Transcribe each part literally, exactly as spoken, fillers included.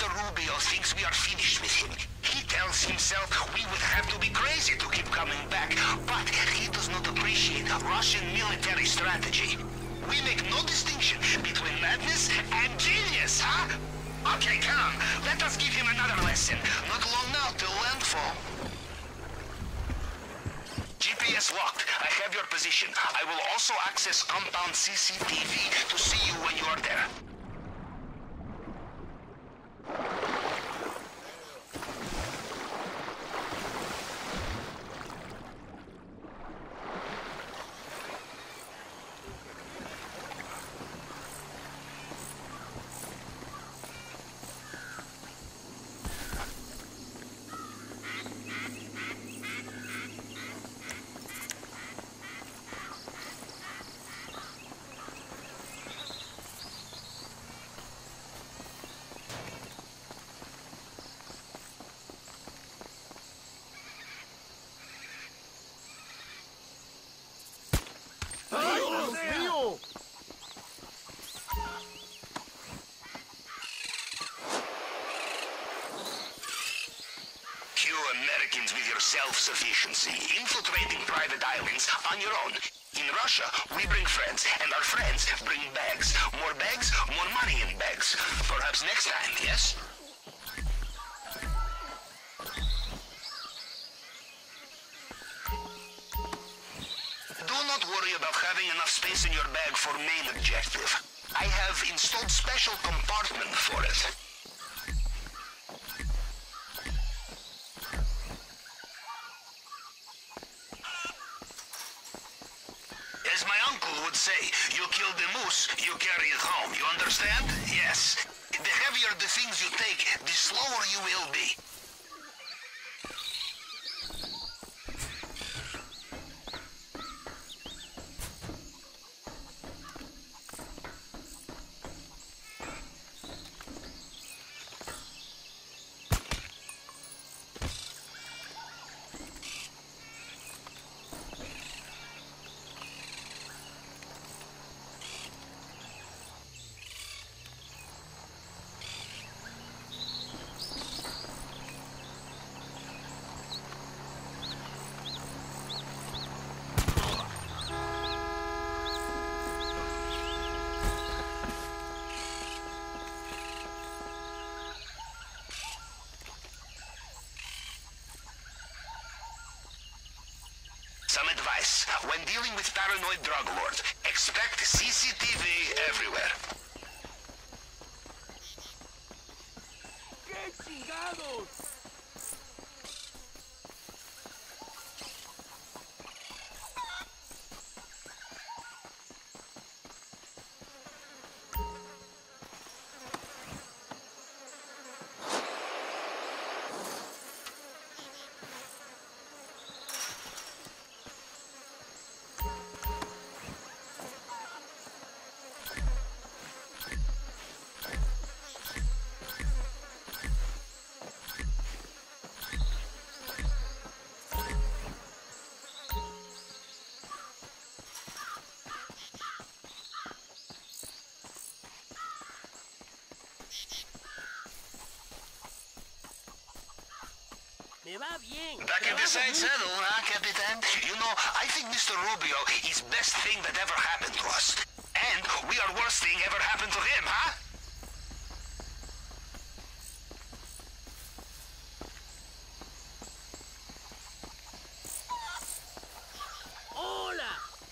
Mister Rubio thinks we are finished with him. He tells himself we would have to be crazy to keep coming back, but he does not appreciate Russian military strategy. We make no distinction between madness and genius, huh? Okay, come. Let us give him another lesson. Not long now till landfall. G P S locked. I have your position. I will also access compound C C T V to see you when you are there. Americans with your self-sufficiency, infiltrating private islands on your own. In Russia, we bring friends, and our friends bring bags. More bags, more money in bags. Perhaps next time, yes? Do not worry about having enough space in your bag for main objective. I have installed special compartment for it. As my uncle would say, you kill the moose, you carry it home. You understand? Yes. The heavier the things you take, the slower you will be. Some advice. When dealing with paranoid drug lords, expect C C T V everywhere. ¡Qué chingados! Me va bien. Back in the same saddle, huh, Capitan? You know, I think Mister Rubio is best thing that ever happened to us. And we are worst thing ever happened to him, huh? Hola.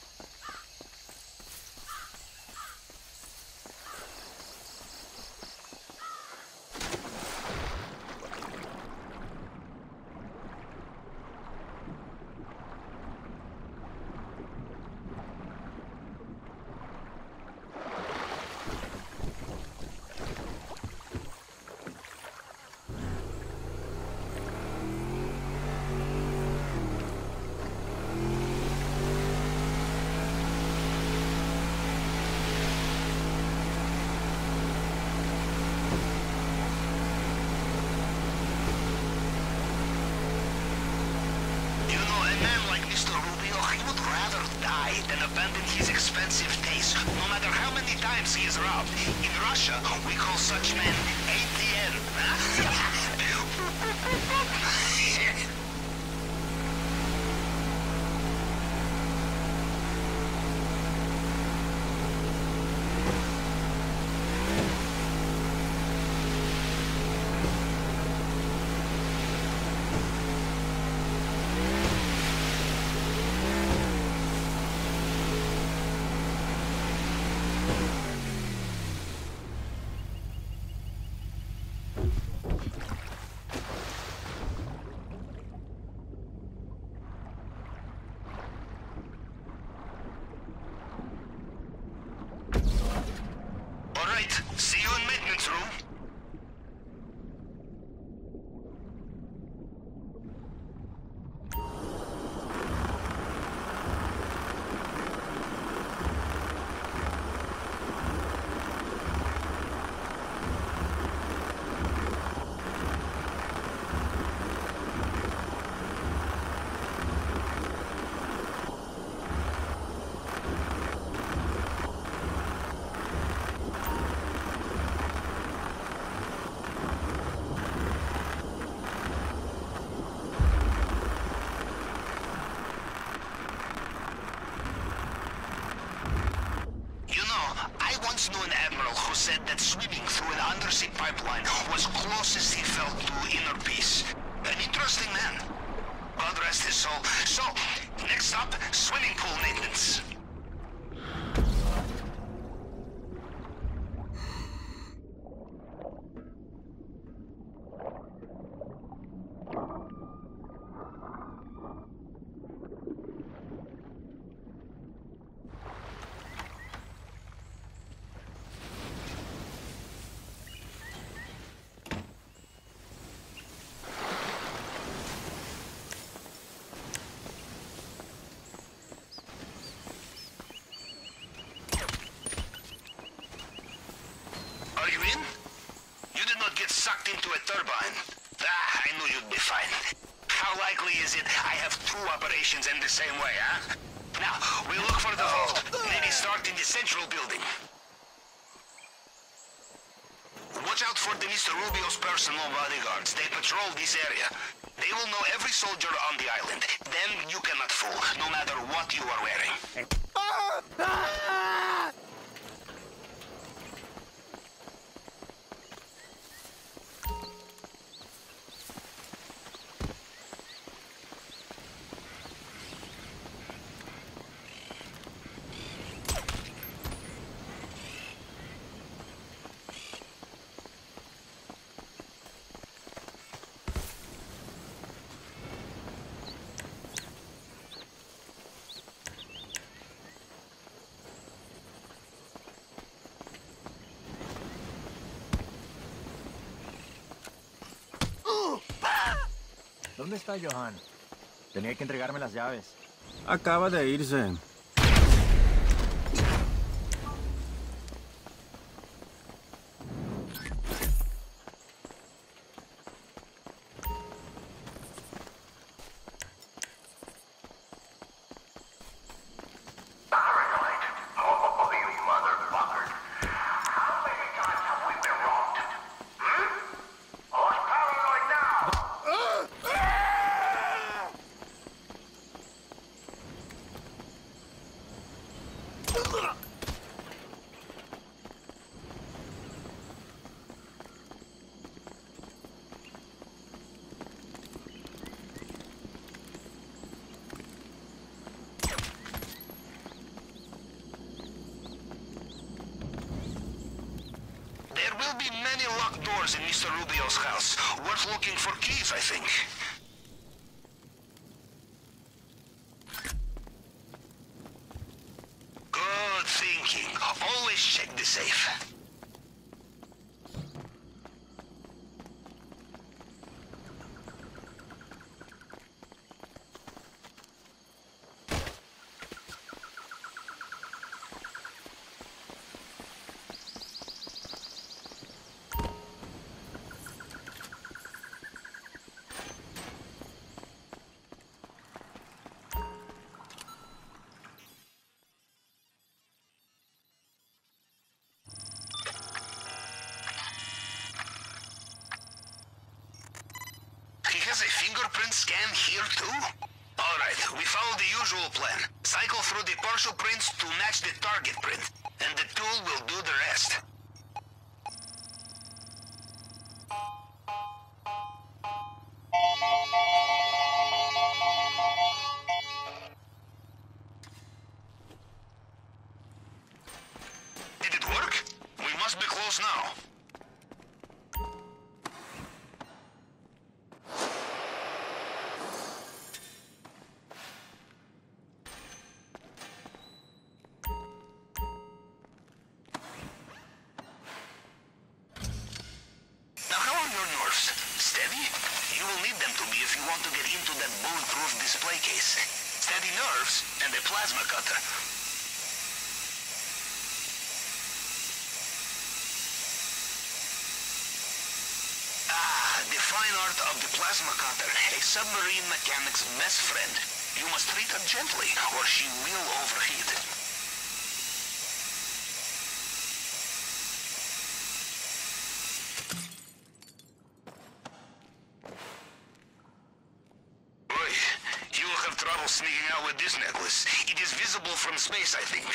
Than abandon his expensive taste, no matter how many times he is robbed. In Russia, we call such men A T M. inner peace. An interesting man. God rest his soul. So, next up, swimming pool maintenance. Are you in? You did not get sucked into a turbine. Ah, I knew you'd be fine. How likely is it I have two operations in the same way, huh? Now, we look for the vault. Maybe start in the central building. Watch out for the Mister Rubio's personal bodyguards. They patrol this area. They will know every soldier on the island. Them you cannot fool, no matter what you are wearing. ¿Dónde está Johan? Tenía que entregarme las llaves. Acaba de irse. There will be many locked doors in Mister Rubio's house. Worth looking for keys, I think. Good thinking. Always check the safe. Has a fingerprint scan here too? Alright, we follow the usual plan. Cycle through the partial prints to match the target print, and the tool will do the rest. Did it work? We must be close now. Steady? You will need them to be if you want to get into that bulletproof display case. Steady nerves and a plasma cutter. Ah, the fine art of the plasma cutter, a submarine mechanic's best friend. You must treat her gently, or she will overheat. Trouble sneaking out with this necklace. It is visible from space, I think.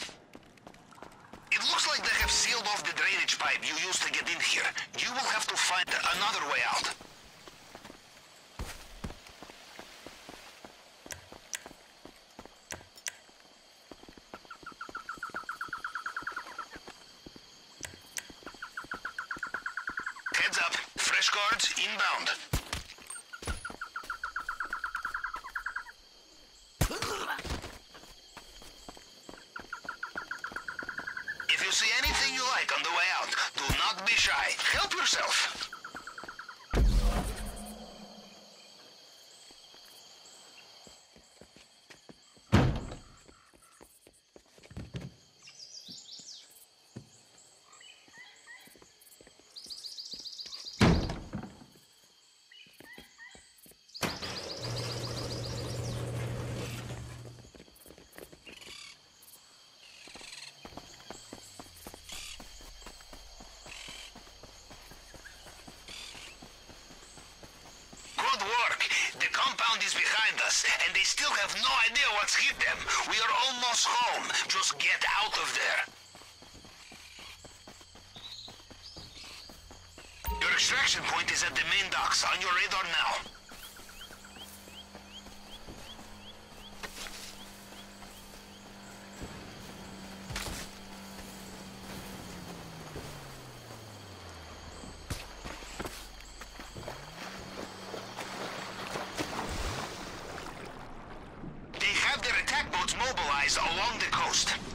It looks like they have sealed off the drainage pipe you used to get in here. You will have to find another way out. guards inbound. If you see anything you like on the way out, do not be shy. Help yourself. Good work. The compound is behind us, and they still have no idea what's hit them. We are almost home. Just get out of there. Your extraction point is at the main docks, on your radar now. They have their attack boats mobilized along the coast.